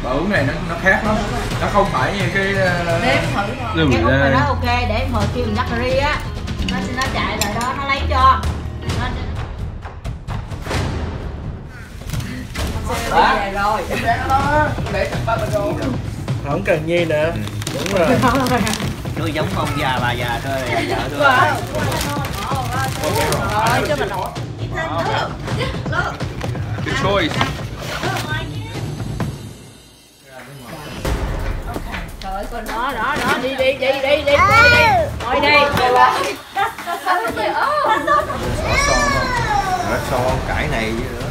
Bà uống này nó khác lắm. Nó không phải như cái đếm thử thôi. Cái uống này nó ok để hồi kêu mình nhắc ri á. Nó chạy lại đó, nó lấy cho. Nó về rồi. Để chặt ba đồ. Không cần Nhi nữa. Đúng rồi. Tôi giống ông già bà già thôi, vợ tôi. Rồi cho mình nổi. Good choice. Trời ơi, con đó đi ngồi đi. Nó so cải này